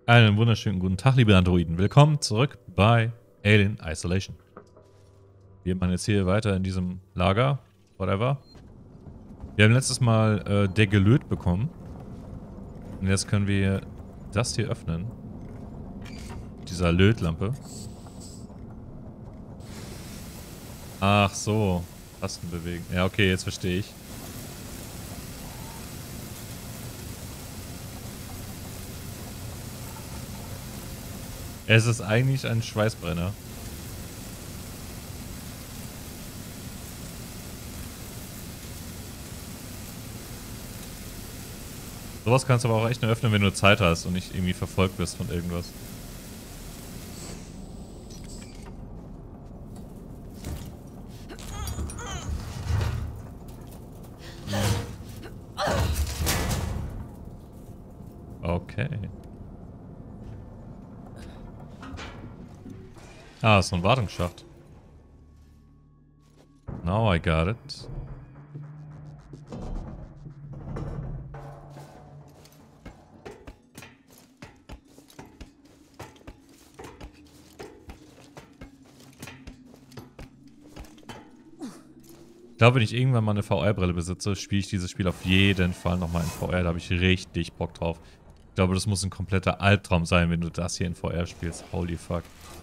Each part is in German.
Einen wunderschönen guten Tag, liebe Androiden. Willkommen zurück bei Alien Isolation. Wir machen jetzt hier weiter in diesem Lager, whatever. Wir haben letztes Mal der Gelöt bekommen. Und jetzt können wir das hier öffnen. Mit dieser Lötlampe. Ach so, Tasten bewegen. Ja, okay, jetzt verstehe ich. Es ist eigentlich ein Schweißbrenner. Sowas kannst du aber auch echt nur öffnen, wenn du Zeit hast und nicht irgendwie verfolgt wirst von irgendwas. Okay. Ah, ist so ein Wartungsschacht. Now I got it. Ich glaube, wenn ich irgendwann mal eine VR-Brille besitze, spiele ich dieses Spiel auf jeden Fall nochmal in VR. Da habe ich richtig Bock drauf. Ich glaube, das muss ein kompletter Albtraum sein, wenn du das hier in VR spielst. Holy fuck.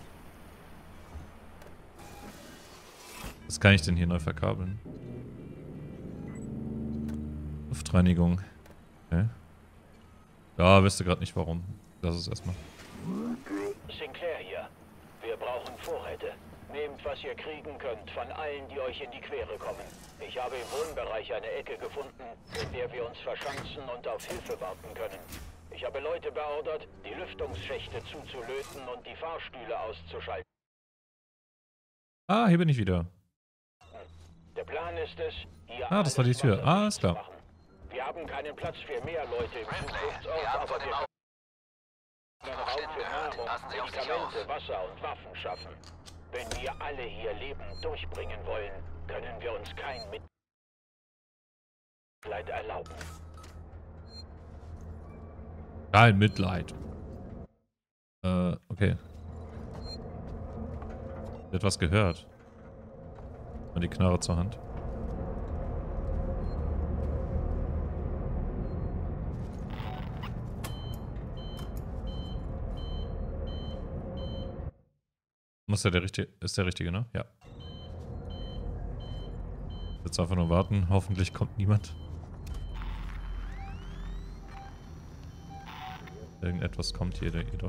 Was kann ich denn hier neu verkabeln? Luftreinigung. Okay. Ja, wisst ihr gerade nicht warum. Lass es erstmal. Sinclair hier. Wir brauchen Vorräte. Nehmt, was ihr kriegen könnt, von allen, die euch in die Quere kommen. Ich habe im Wohnbereich eine Ecke gefunden, in der wir uns verschanzen und auf Hilfe warten können. Ich habe Leute beordert, die Lüftungsschächte zuzulöten und die Fahrstühle auszuschalten. Ah, hier bin ich wieder. Der Plan ist es, hier Ah, das war die Tür. Ah, ist klar. machen. Wir haben keinen Platz für mehr Leute im Zufluchtsort, aber wir können Raum für Nahrung, Medikamente, Wasser und Waffen schaffen. Wenn wir alle hier lebend durchbringen wollen, können wir uns kein Mitleid erlauben. Kein Mitleid. Okay. Etwas gehört. Mal die Knarre zur Hand. Ist der richtige, ne? Ja. Jetzt einfach nur warten. Hoffentlich kommt niemand. Irgendetwas kommt hier jedoch.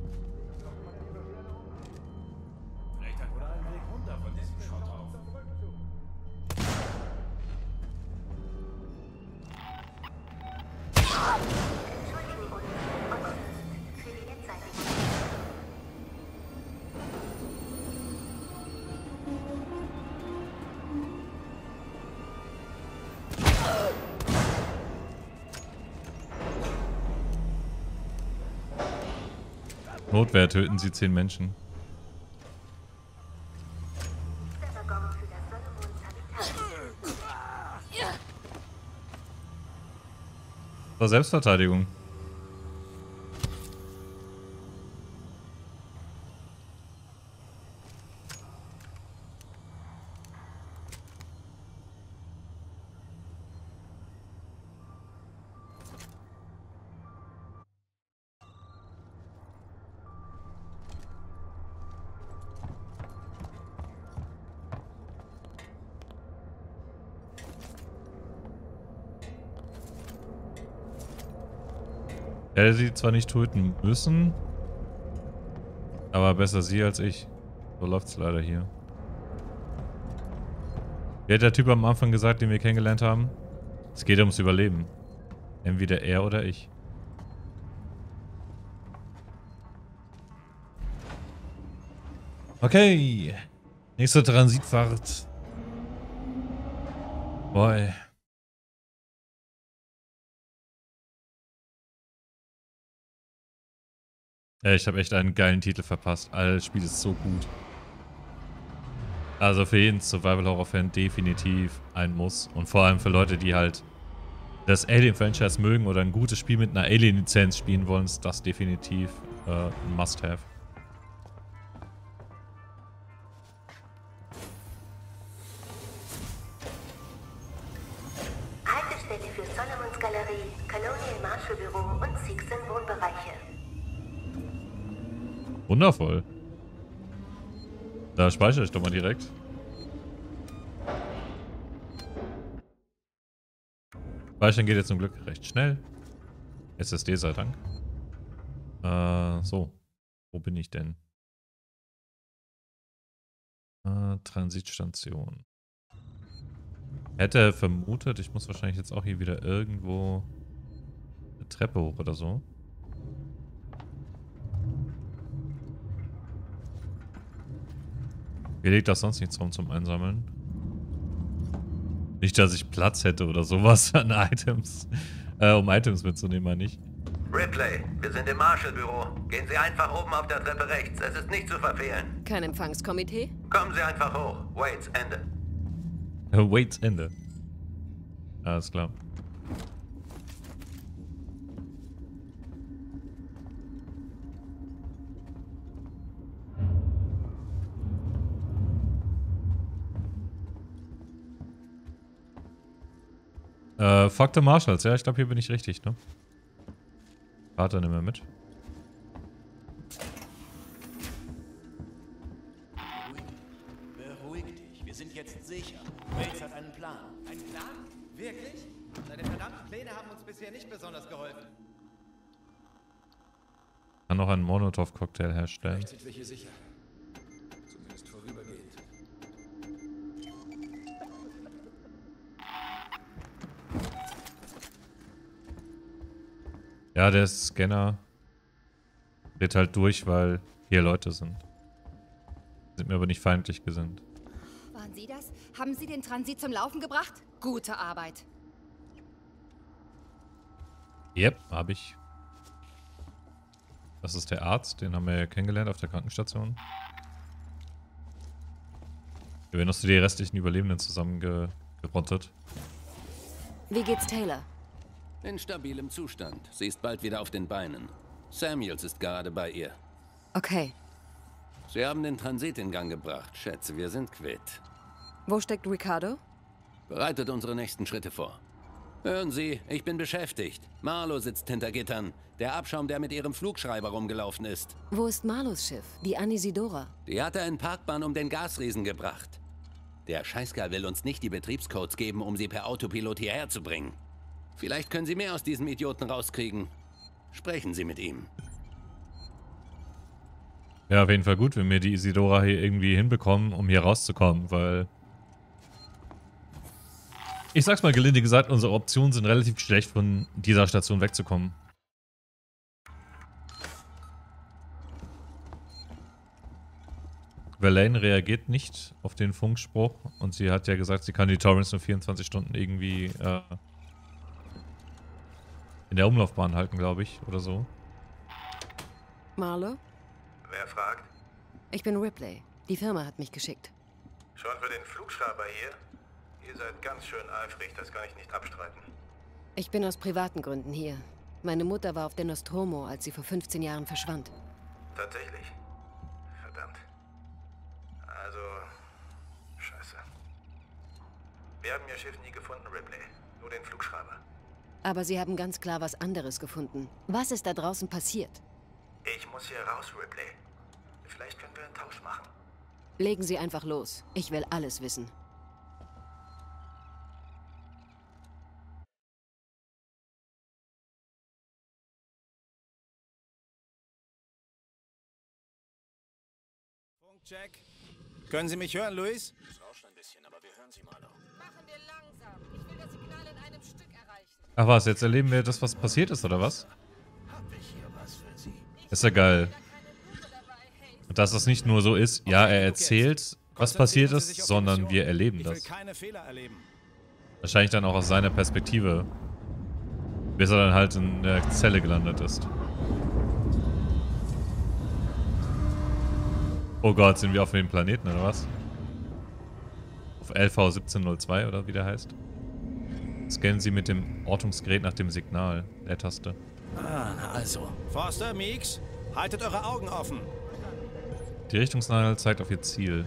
Notwehr, töten Sie 10 Menschen. Das war Selbstverteidigung. Er hätte sie zwar nicht töten müssen, aber besser sie als ich. So läuft's leider hier. Wie hat der Typ am Anfang gesagt, den wir kennengelernt haben? Es geht ums Überleben. Entweder er oder ich. Okay. Nächste Transitfahrt. Boy. Ja, ich habe echt einen geilen Titel verpasst. Alter, das Spiel ist so gut. Also für jeden Survival-Horror-Fan definitiv ein Muss. Und vor allem für Leute, die halt das Alien-Franchise mögen oder ein gutes Spiel mit einer Alien-Lizenz spielen wollen, ist das definitiv ein Must-Have. Haltestelle für Solomons Galerie, Colonial Marshall Büro und Seegson Wohnbereiche. Wundervoll. Da speichere ich doch mal direkt. Speichern geht jetzt zum Glück recht schnell. SSD sei Dank. So. Wo bin ich denn? Transitstation. Hätte vermutet, ich muss wahrscheinlich jetzt auch hier wieder irgendwo eine Treppe hoch oder so. Hier liegt das sonst nichts rum zum Einsammeln. Nicht, dass ich Platz hätte oder sowas an Items. Um Items mitzunehmen, meine ich. Ripley, wir sind im Marshall-Büro. Gehen Sie einfach oben auf der Treppe rechts. Es ist nicht zu verfehlen. Kein Empfangskomitee? Kommen Sie einfach hoch. Waits, Ende. Waits, Ende. Alles klar. Fuck the Marshalls. Ja, ich glaube, hier bin ich richtig, ne? Vater, nimm mal mit. Beruhig dich, wir sind jetzt sicher. Waits hat einen Plan. Ein Plan? Wirklich? Seine verdammten Pläne haben uns bisher nicht besonders geholfen. Kann noch einen Molotov-Cocktail herstellen. Vielleicht sind wir hier sicher. Zumindest vorübergehend. Ja, der Scanner dreht halt durch, weil hier Leute sind. Sind mir aber nicht feindlich gesinnt. Waren Sie das? Haben Sie den Transit zum Laufen gebracht? Gute Arbeit. Yep, habe ich. Das ist der Arzt, den haben wir ja kennengelernt auf der Krankenstation. Wir werden uns die restlichen Überlebenden zusammengerottet. Wie geht's Taylor? In stabilem Zustand. Sie ist bald wieder auf den Beinen. Samuels ist gerade bei ihr. Okay. Sie haben den Transit in Gang gebracht. Schätze, wir sind quitt. Wo steckt Ricardo? Bereitet unsere nächsten Schritte vor. Hören Sie, ich bin beschäftigt. Marlo sitzt hinter Gittern. Der Abschaum, der mit ihrem Flugschreiber rumgelaufen ist. Wo ist Marlos Schiff? Die Anisidora. Die hat er in Parkbahn um den Gasriesen gebracht. Der Scheißkerl will uns nicht die Betriebscodes geben, um sie per Autopilot hierher zu bringen. Vielleicht können Sie mehr aus diesem Idioten rauskriegen. Sprechen Sie mit ihm. Ja, auf jeden Fall gut, wenn wir die Isidora hier irgendwie hinbekommen, um hier rauszukommen, weil... Ich sag's mal gelinde gesagt, unsere Optionen sind relativ schlecht, von dieser Station wegzukommen. Verlaine reagiert nicht auf den Funkspruch und sie hat ja gesagt, sie kann die Torrens nur 24 Stunden irgendwie in der Umlaufbahn halten, glaube ich, oder so. Marlo? Wer fragt? Ich bin Ripley. Die Firma hat mich geschickt. Schon für den Flugschreiber hier? Ihr seid ganz schön eifrig, das kann ich nicht abstreiten. Ich bin aus privaten Gründen hier. Meine Mutter war auf der Nostromo, als sie vor 15 Jahren verschwand. Tatsächlich? Verdammt. Also... Scheiße. Wir haben ihr Schiff nie gefunden, Ripley. Nur den Flugschreiber. Aber Sie haben ganz klar was anderes gefunden. Was ist da draußen passiert? Ich muss hier raus, Ripley. Vielleicht können wir einen Tausch machen. Legen Sie einfach los. Ich will alles wissen. Funkcheck. Können Sie mich hören, Luis? Es rauscht ein bisschen, aber wir hören Sie mal noch. Machen wir langsam. Ich will das Signal in einem Stück erreichen. Ach was, jetzt erleben wir das, was passiert ist, oder was? Hab ich hier was für Sie? Ist ja geil. Und dass das nicht nur so ist, ja, er erzählt, was passiert ist, sondern wir erleben das. Ich will keine Fehler erleben. Wahrscheinlich dann auch aus seiner Perspektive. Bis er dann halt in der Zelle gelandet ist. Oh Gott, sind wir auf dem Planeten, oder was? Auf LV 1702, oder wie der heißt. Scannen Sie mit dem Ortungsgerät nach dem Signal. Leertaste. Ah, na also. Forster, Meeks, haltet eure Augen offen. Die Richtungsnadel zeigt auf Ihr Ziel.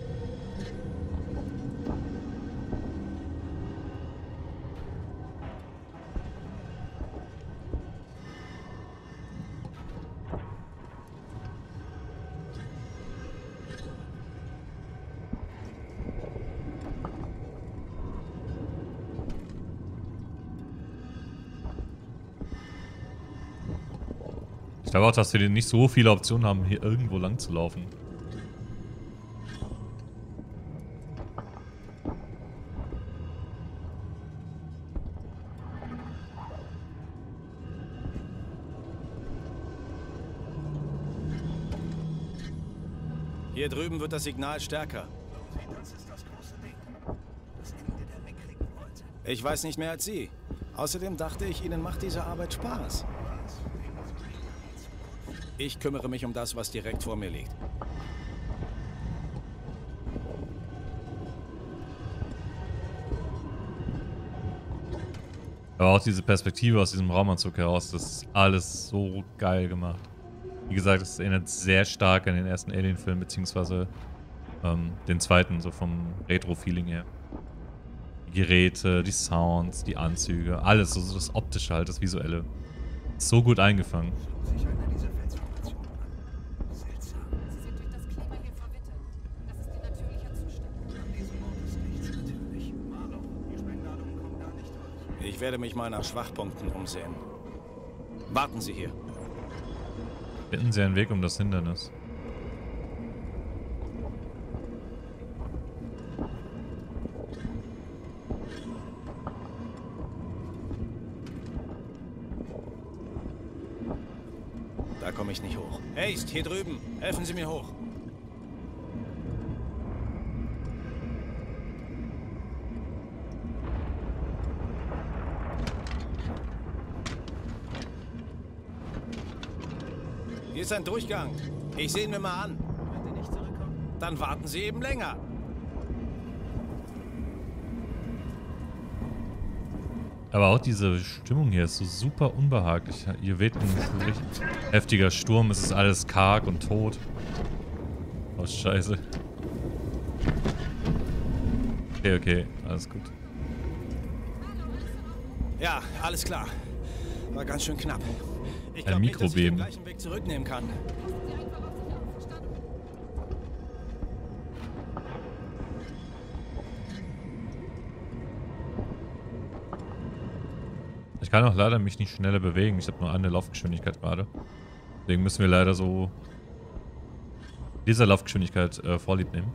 Ich glaube auch, dass wir nicht so viele Optionen haben, hier irgendwo lang zu laufen. Hier drüben wird das Signal stärker. Ich weiß nicht mehr als Sie. Außerdem dachte ich, Ihnen macht diese Arbeit Spaß. Ich kümmere mich um das, was direkt vor mir liegt. Aber auch diese Perspektive aus diesem Raumanzug heraus, das ist alles so geil gemacht. Wie gesagt, es erinnert sehr stark an den ersten Alien-Film, beziehungsweise den zweiten, so vom Retro-Feeling her. Die Geräte, die Sounds, die Anzüge, alles, so das Optische halt, das Visuelle. Ist so gut eingefangen. Ich werde mich mal nach Schwachpunkten umsehen. Warten Sie hier. Finden Sie einen Weg um das Hindernis. Da komme ich nicht hoch. Haste, hier drüben. Helfen Sie mir hoch. Hier ist ein Durchgang. Ich sehe ihn mir mal an. Wenn Sie nicht zurückkommen, dann warten Sie eben länger. Aber auch diese Stimmung hier ist so super unbehaglich. Hier weht ein richtig heftiger Sturm, es ist alles karg und tot. Oh, scheiße. Okay, alles gut. Ja, alles klar. War ganz schön knapp. Ich Ein glaube nicht, dass ich den Mikrobeben. gleichen Weg zurücknehmen kann. Ich kann auch leider mich nicht schneller bewegen. Ich habe nur eine Laufgeschwindigkeit gerade. Deswegen müssen wir leider so dieser Laufgeschwindigkeit Vorlieb nehmen.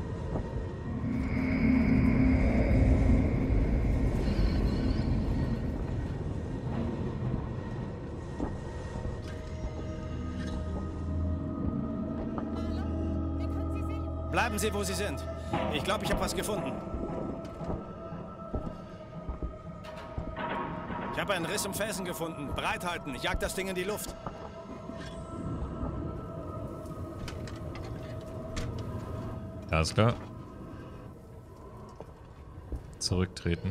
Bleiben Sie, wo Sie sind. Ich glaube, ich habe was gefunden. Ich habe einen Riss im Felsen gefunden. Bereithalten. Ich jag das Ding in die Luft. Alles klar. Zurücktreten.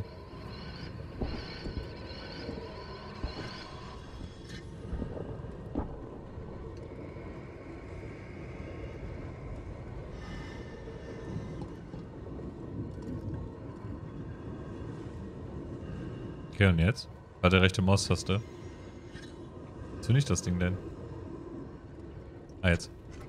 Okay, und jetzt? War der rechte Maustaste. Wozu nicht das Ding denn? Ah, jetzt.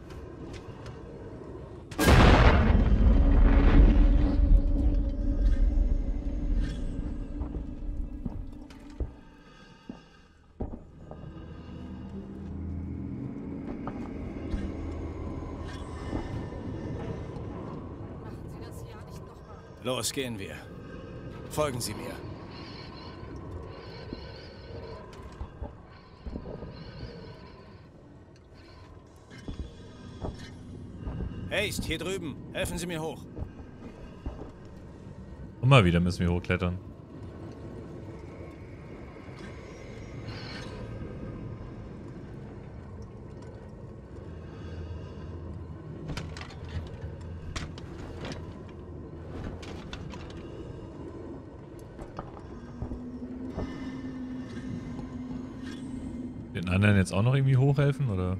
Los, gehen wir. Folgen Sie mir. Haste, hier drüben. Helfen Sie mir hoch. Und mal wieder müssen wir hochklettern. Den anderen jetzt auch noch irgendwie hochhelfen, oder?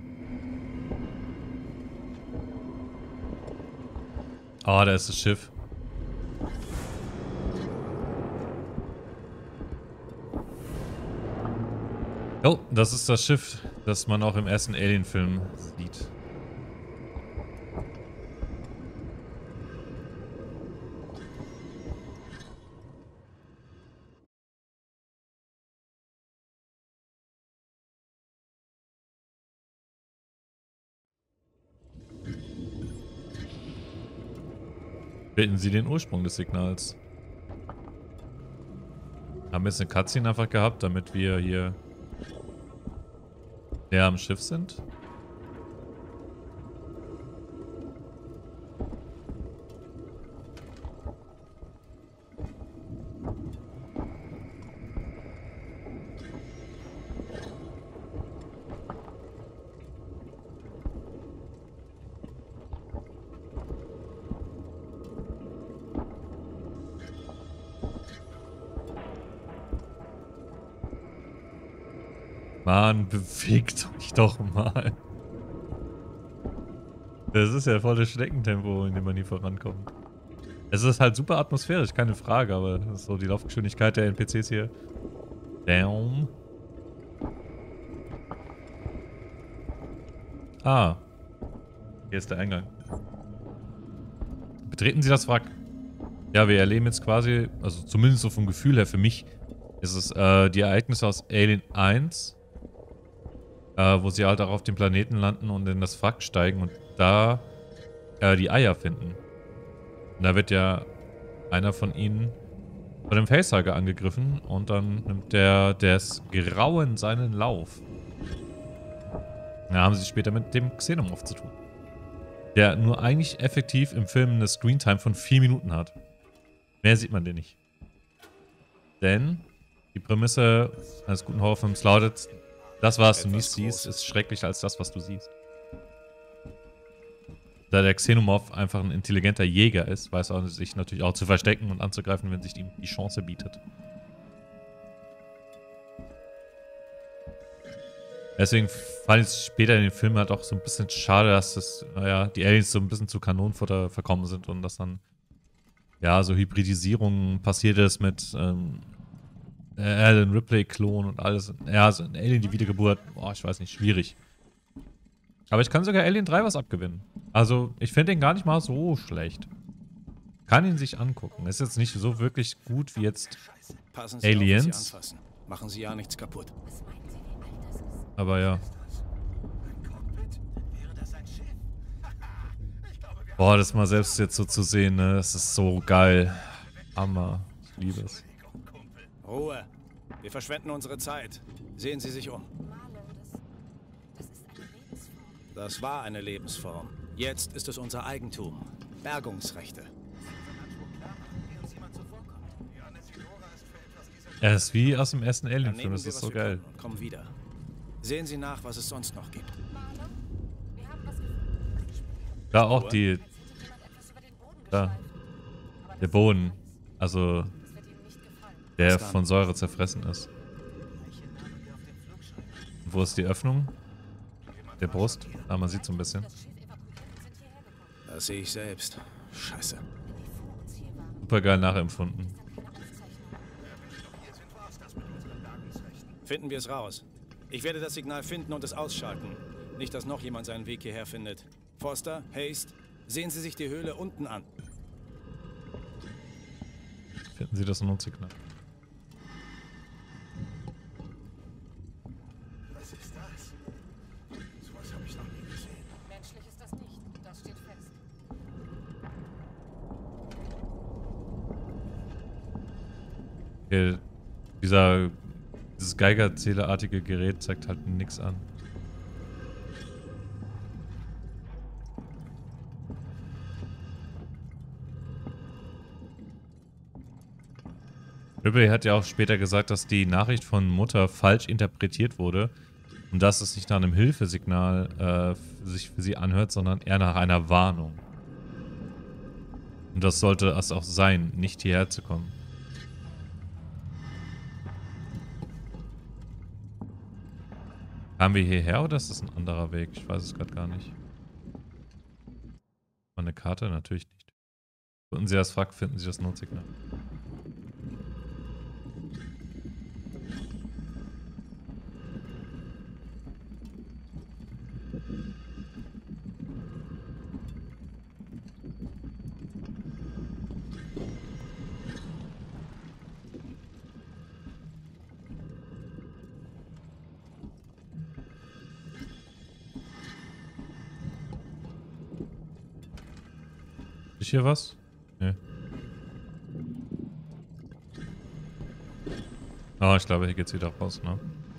Ah, da ist das Schiff. Oh, das ist das Schiff, das man auch im ersten Alien-Film sieht. Finden Sie den Ursprung des Signals. Haben wir jetzt eine Cutscene einfach gehabt, damit wir hier näher am Schiff sind? Mann, bewegt euch doch mal. Das ist ja voll das Schneckentempo, in dem man hier vorankommt. Es ist halt super atmosphärisch, keine Frage, aber das ist so die Laufgeschwindigkeit der NPCs hier. Damn. Ah. Hier ist der Eingang. Betreten Sie das Wrack. Ja, wir erleben jetzt quasi, also zumindest so vom Gefühl her für mich, ist es die Ereignisse aus Alien 1. Wo sie halt auch auf dem Planeten landen und in das Wrack steigen und da die Eier finden. Und da wird ja einer von ihnen von dem Facehugger angegriffen und dann nimmt des Grauen seinen Lauf. Da haben sie später mit dem Xenomorph zu tun. Der nur eigentlich effektiv im Film eine Screentime von 4 Minuten hat. Mehr sieht man den nicht. Denn die Prämisse eines guten Horrorfilms lautet: Das, was du nicht siehst, ist schrecklicher als das, was du siehst. Da der Xenomorph einfach ein intelligenter Jäger ist, weiß er sich natürlich auch zu verstecken und anzugreifen, wenn sich ihm die Chance bietet. Deswegen fand ich es später in den Filmen halt auch so ein bisschen schade, dass das, naja, die Aliens so ein bisschen zu Kanonenfutter verkommen sind und dass dann, ja, so Hybridisierungen passiert ist mit Alan Ripley-Klon und alles. Ja, so ein Alien, die Wiedergeburt. Boah, ich weiß nicht, schwierig. Aber ich kann sogar Alien 3 was abgewinnen. Also, ich finde den gar nicht mal so schlecht. Kann ihn sich angucken. Ist jetzt nicht so wirklich gut wie jetzt Aliens. Machen Sie ja nichts kaputt. Aber ja. Boah, das mal selbst jetzt so zu sehen, ne? Das ist so geil. Hammer. Ich liebe es. Ruhe. Wir verschwenden unsere Zeit. Sehen Sie sich um. Das war eine Lebensform. Jetzt ist es unser Eigentum. Bergungsrechte. Er ist wie aus dem ersten Alien-Film. Das ist so geil. Kommen wieder. Sehen Sie nach, was es sonst noch gibt. Da auch die... Da. Der Boden. Also... Der von Säure zerfressen ist. Wo ist die Öffnung? Der Brust? Ah, man sieht so ein bisschen. Das sehe ich selbst. Scheiße. Super geil nachempfunden. Finden wir es raus. Ich werde das Signal finden und es ausschalten. Nicht, dass noch jemand seinen Weg hierher findet. Foster, Haste, sehen Sie sich die Höhle unten an. Finden Sie das Notsignal. Was ist das? Sowas habe ich noch nie gesehen. Menschlich ist das nicht. Das steht fest. Okay, dieses Geigerzählerartige Gerät zeigt halt nichts an. Ripley hat ja auch später gesagt, dass die Nachricht von Mutter falsch interpretiert wurde und dass es nicht nach einem Hilfesignal sich für sie anhört, sondern eher nach einer Warnung. Und das sollte es auch sein, nicht hierher zu kommen. Kamen wir hierher oder ist das ein anderer Weg? Ich weiß es gerade gar nicht. Eine Karte? Natürlich nicht. Finden Sie das Wrack, finden Sie das Notsignal. Ist hier was? Nee. Ah, ich glaube, hier geht's wieder raus, ne?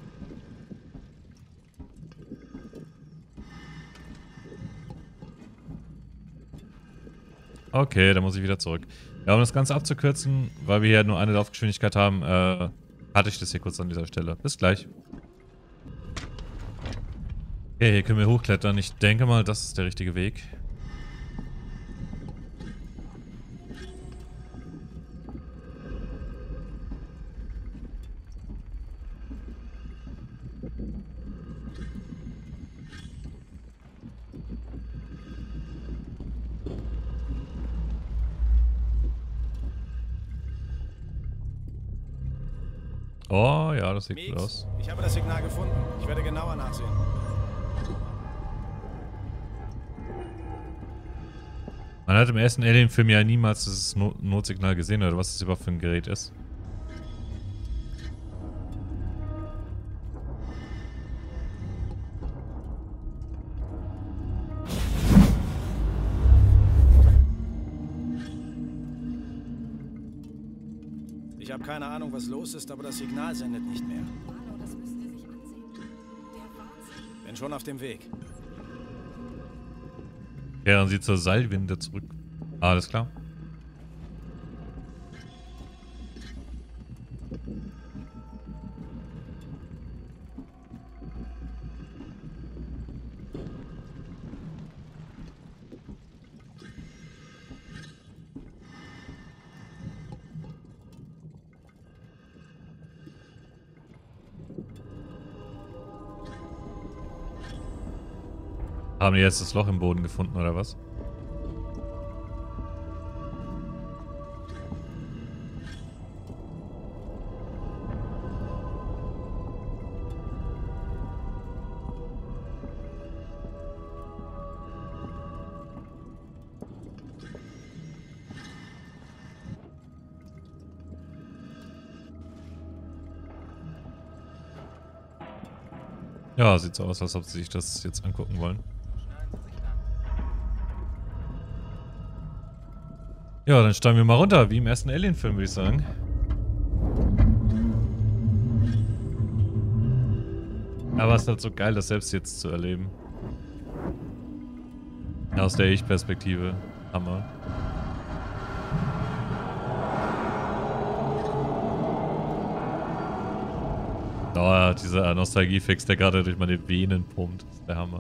Okay, dann muss ich wieder zurück. Ja, um das Ganze abzukürzen, weil wir hier nur eine Laufgeschwindigkeit haben, hatte ich das hier kurz an dieser Stelle. Bis gleich. Okay, hier können wir hochklettern. Ich denke mal, das ist der richtige Weg. Oh, ja, das sieht gut aus. Ich habe das Signal gefunden. Ich werde genauer nachsehen. Man hat im ersten Alien-Film ja niemals das Notsignal gesehen, oder was das überhaupt für ein Gerät ist. Ich habe keine Ahnung, was los ist, aber das Signal sendet nicht mehr. Bin schon auf dem Weg. Kehren Sie zur Seilwinde zurück. Alles klar. Haben die jetzt das Loch im Boden gefunden, oder was? Ja, sieht so aus, als ob sie sich das jetzt angucken wollen. Ja, dann steigen wir mal runter, wie im ersten Alien-Film, würde ich sagen. Aber es ist halt so geil, das selbst jetzt zu erleben. Aus der Ich-Perspektive. Hammer. Oh, dieser Nostalgie-Fix, der gerade durch meine Venen pumpt. Das ist der Hammer.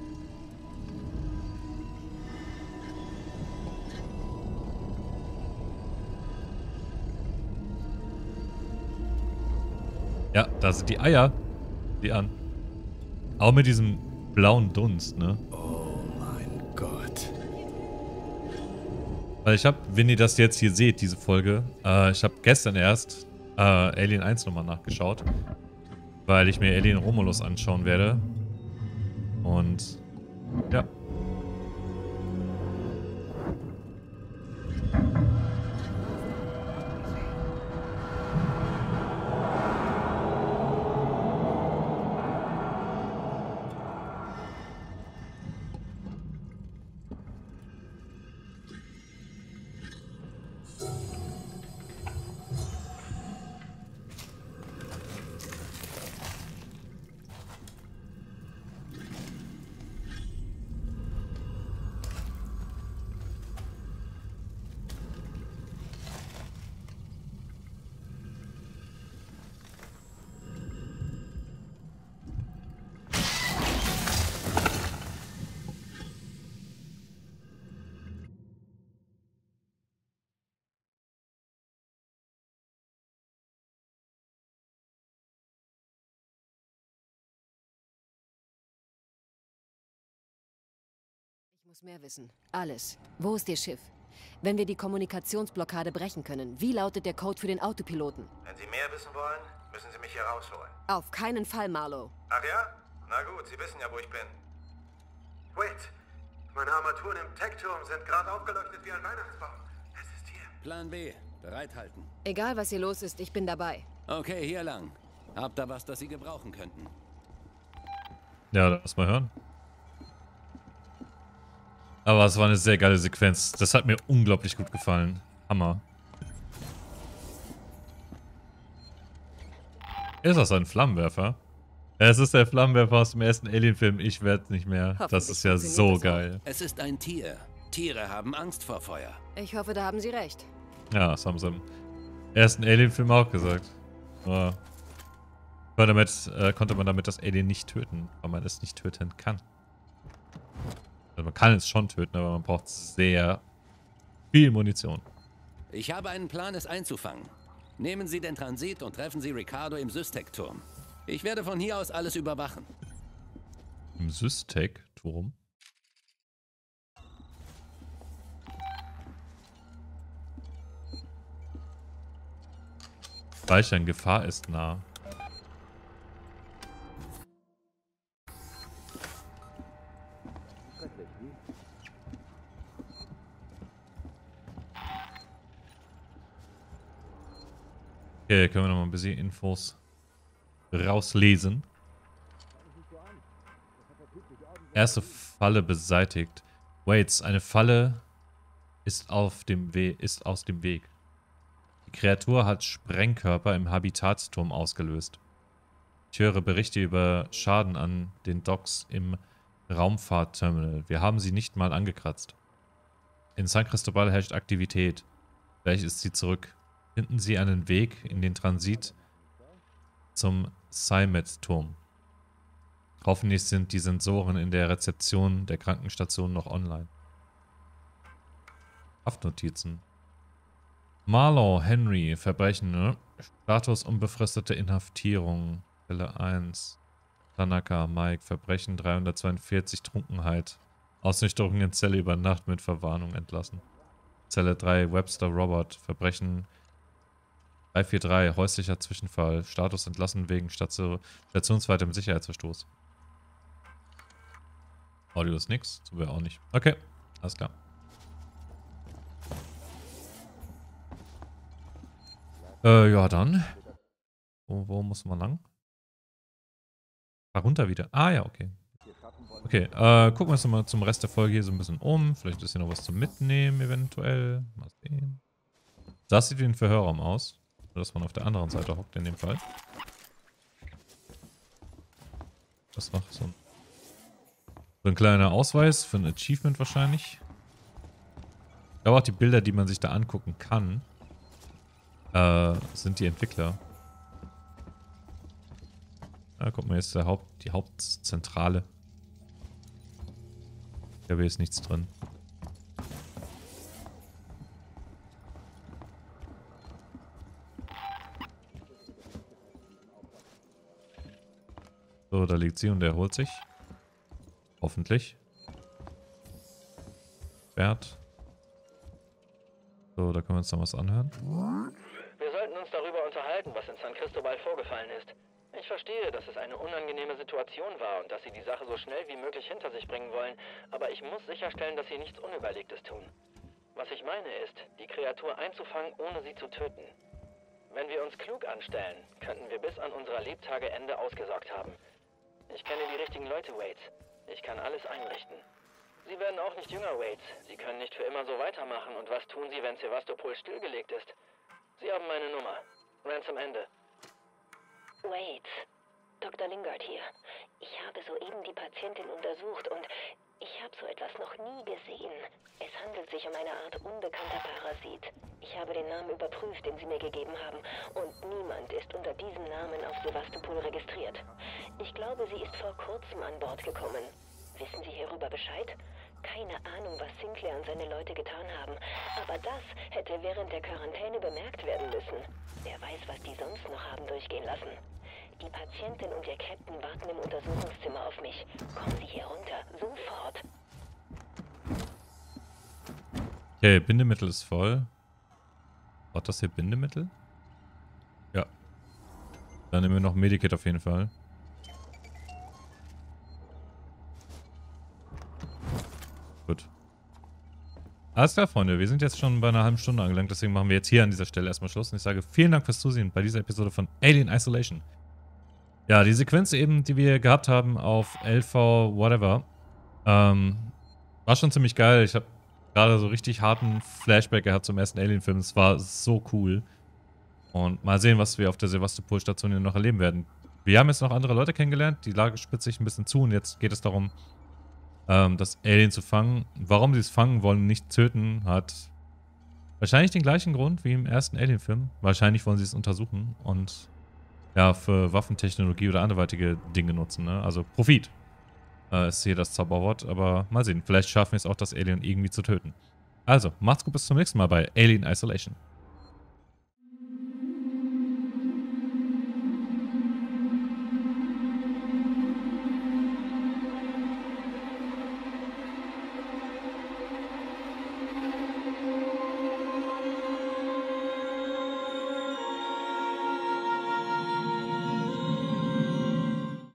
Ja, da sind die Eier. Die an. Auch mit diesem blauen Dunst, ne? Oh mein Gott. Weil ich habe, wenn ihr das jetzt hier seht, diese Folge, ich habe gestern erst Alien 1 nochmal nachgeschaut. Weil ich mir Alien Romulus anschauen werde. Und ja. muss mehr wissen. Alles. Wo ist Ihr Schiff? Wenn wir die Kommunikationsblockade brechen können, wie lautet der Code für den Autopiloten? Wenn Sie mehr wissen wollen, müssen Sie mich hier rausholen. Auf keinen Fall, Marlow. Ach ja? Na gut, Sie wissen ja, wo ich bin. Wait, meine Armaturen im Tech-Turm sind gerade aufgeleuchtet wie ein Weihnachtsbaum. Es ist hier. Plan B. Bereithalten. Egal, was hier los ist, ich bin dabei. Okay, hier lang. Habt ihr was, das Sie gebrauchen könnten? Ja, lass mal hören. Aber es war eine sehr geile Sequenz. Das hat mir unglaublich gut gefallen. Hammer. Ist das ein Flammenwerfer? Es ist der Flammenwerfer aus dem ersten Alien-Film. Ich werde nicht mehr. Das ist ja so geil. Es ist ein Tier. Tiere haben Angst vor Feuer. Ich hoffe, da haben Sie recht. Ja, das haben sie im ersten Alien-Film auch gesagt. Aber konnte man damit das Alien nicht töten, weil man es nicht töten kann. Also man kann es schon töten, aber man braucht sehr viel Munition. Ich habe einen Plan, es einzufangen. Nehmen Sie den Transit und treffen Sie Ricardo im Systec-Turm. Ich werde von hier aus alles überwachen. Im Systec-Turm? Speichern, Gefahr ist nah. Okay, können wir noch mal ein bisschen Infos rauslesen. Erste Falle beseitigt. Waits, eine Falle ist aus dem Weg. Die Kreatur hat Sprengkörper im Habitatsturm ausgelöst. Ich höre Berichte über Schaden an den Docks im Raumfahrtterminal. Wir haben sie nicht mal angekratzt. In San Cristobal herrscht Aktivität. Vielleicht ist sie zurück. Finden Sie einen Weg in den Transit zum Cymet-Turm. Hoffentlich sind die Sensoren in der Rezeption der Krankenstation noch online. Haftnotizen. Marlow, Henry, Verbrechen, ne? Status unbefristete Inhaftierung. Fälle 1. Tanaka, Mike, Verbrechen 342, Trunkenheit. Ausnüchterung in Zelle über Nacht mit Verwarnung entlassen. Zelle 3, Webster, Robert, Verbrechen 343, häuslicher Zwischenfall. Status entlassen wegen stationsweitem Sicherheitsverstoß. Audio ist nix, so wäre auch nicht. Okay, alles klar. Ja, dann. Wo muss man lang? Runter wieder. Ah, ja, okay. Okay, gucken wir uns nochmal zum Rest der Folge hier so ein bisschen um. Vielleicht ist hier noch was zum Mitnehmen, eventuell. Mal sehen. Das sieht wie ein Verhörraum aus. Dass man auf der anderen Seite hockt, in dem Fall. Das noch so ein kleiner Ausweis für ein Achievement wahrscheinlich. Ich glaube auch die Bilder, die man sich da angucken kann, sind die Entwickler. Da guck mal, jetzt die Hauptzentrale. Da wäre jetzt nichts drin. So, da liegt sie und er holt sich. Hoffentlich. Bert. So, da können wir uns noch was anhören. Wir sollten uns darüber unterhalten, was in San Cristobal vorgefallen ist. Ich verstehe, dass es eine unangenehme Situation war und dass Sie die Sache so schnell wie möglich hinter sich bringen wollen, aber ich muss sicherstellen, dass Sie nichts Unüberlegtes tun. Was ich meine ist, die Kreatur einzufangen, ohne sie zu töten. Wenn wir uns klug anstellen, könnten wir bis an unser Lebtageende ausgesorgt haben. Ich kenne die richtigen Leute, Waits. Ich kann alles einrichten. Sie werden auch nicht jünger, Waits. Sie können nicht für immer so weitermachen. Und was tun Sie, wenn Sevastopol stillgelegt ist? Sie haben meine Nummer. Ransom Ende. Waits, Dr. Lingard hier. Ich habe soeben die Patientin untersucht und ich habe so etwas noch nie gesehen. Es handelt sich um eine Art unbekannter Parasit. Ich habe den Namen überprüft, den Sie mir gegeben haben, und niemand ist unter diesem Namen auf Sevastopol registriert. Ich glaube, sie ist vor kurzem an Bord gekommen. Wissen Sie hierüber Bescheid? Keine Ahnung, was Sinclair und seine Leute getan haben, aber das hätte während der Quarantäne bemerkt werden müssen. Wer weiß, was die sonst noch haben durchgehen lassen. Die Patientin und ihr Captain warten im Untersuchungszimmer auf mich. Kommen Sie hier runter, sofort. Okay, Bindemittel ist voll. Braucht das hier Bindemittel? Ja. Dann nehmen wir noch ein Medikit auf jeden Fall. Gut. Alles klar, Freunde. Wir sind jetzt schon bei einer halben Stunde angelangt. Deswegen machen wir jetzt hier an dieser Stelle erstmal Schluss. Und ich sage vielen Dank fürs Zusehen bei dieser Episode von Alien Isolation. Ja, die Sequenz eben, die wir gehabt haben auf LV whatever, war schon ziemlich geil. Ich habe gerade so richtig harten Flashback gehabt zum ersten Alien-Film. Es war so cool. Und mal sehen, was wir auf der Sevastopol-Station hier noch erleben werden. Wir haben jetzt noch andere Leute kennengelernt. Die Lage spitzt sich ein bisschen zu. Und jetzt geht es darum, das Alien zu fangen. Warum sie es fangen wollen und nicht töten, hat wahrscheinlich den gleichen Grund wie im ersten Alien-Film. Wahrscheinlich wollen sie es untersuchen und ja, für Waffentechnologie oder anderweitige Dinge nutzen. Ne? Also Profit ist hier das Zauberwort, aber mal sehen. Vielleicht schaffen wir es auch, das Alien irgendwie zu töten. Also, macht's gut, bis zum nächsten Mal bei Alien Isolation.